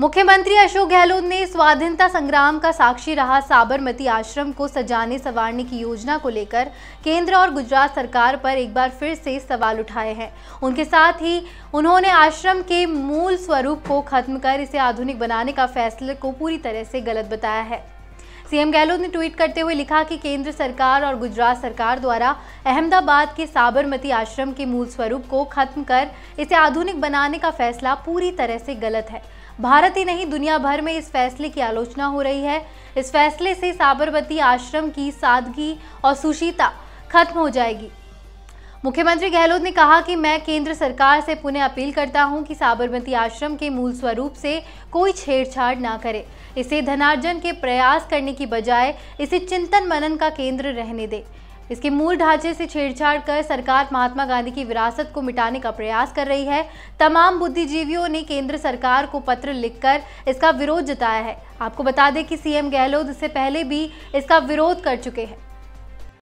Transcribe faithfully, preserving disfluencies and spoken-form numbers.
मुख्यमंत्री अशोक गहलोत ने स्वाधीनता संग्राम का साक्षी रहा साबरमती आश्रम को सजाने संवारने की योजना को लेकर केंद्र और गुजरात सरकार पर एक बार फिर से सवाल उठाए हैं। उनके साथ ही उन्होंने आश्रम के मूल स्वरूप को खत्म कर इसे आधुनिक बनाने का फैसले को पूरी तरह से गलत बताया है। सीएम गहलोत ने ट्वीट करते हुए लिखा कि केंद्र सरकार और गुजरात सरकार द्वारा अहमदाबाद के साबरमती आश्रम के मूल स्वरूप को खत्म कर इसे आधुनिक बनाने का फैसला पूरी तरह से गलत है। भारत ही नहीं, दुनिया भर में इस फैसले की आलोचना हो रही है। इस फैसले से साबरमती आश्रम की सादगी और सुशीलता खत्म हो जाएगी। मुख्यमंत्री गहलोत ने कहा कि मैं केंद्र सरकार से पुनः अपील करता हूं कि साबरमती आश्रम के मूल स्वरूप से कोई छेड़छाड़ ना करे। इसे धनार्जन के प्रयास करने की बजाय इसे चिंतन मनन का केंद्र रहने दे। इसके मूल ढांचे से छेड़छाड़ कर सरकार महात्मा गांधी की विरासत को मिटाने का प्रयास कर रही है। तमाम बुद्धिजीवियों ने केंद्र सरकार को पत्र लिखकर इसका विरोध जताया है। आपको बता दें कि सीएम गहलोत इससे पहले भी इसका विरोध कर चुके हैं।